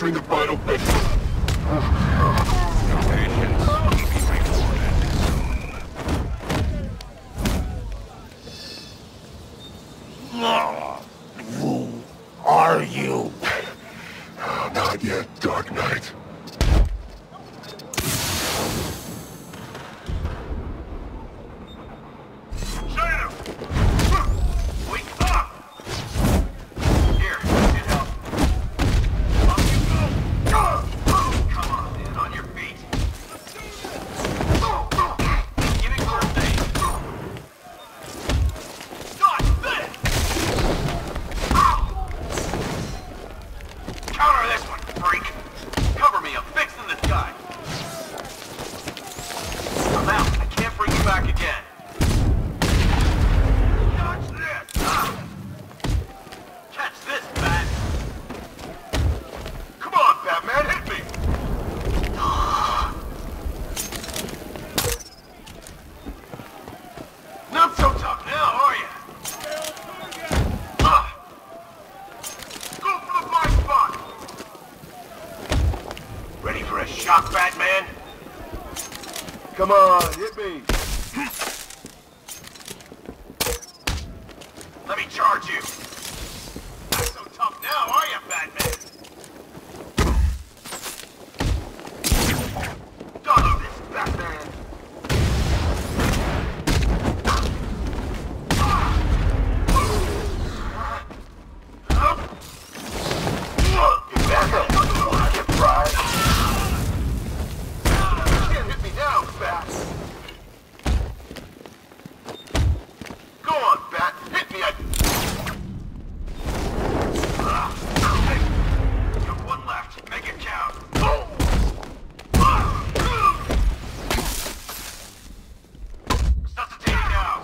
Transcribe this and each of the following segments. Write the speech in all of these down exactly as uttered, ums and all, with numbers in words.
capturing the final victim. Patience will be rewarded soon. Who are you? Not yet, Dark Knight. Come on, hit me. Let me charge you. Not so tough now, are you, Batman? Done this, Batman. You Batman, get fried. Go on, Bat. Hit me. I... Got one left. Make it count. Resuscitating now.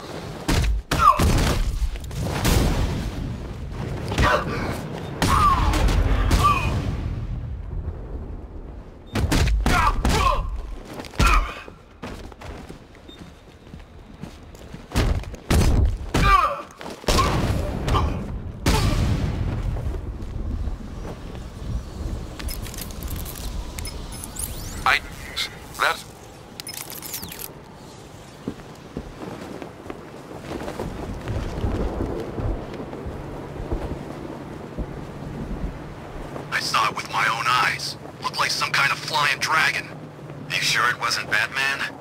I... That's... I saw it with my own eyes. Looked like some kind of flying dragon. You sure it wasn't Batman?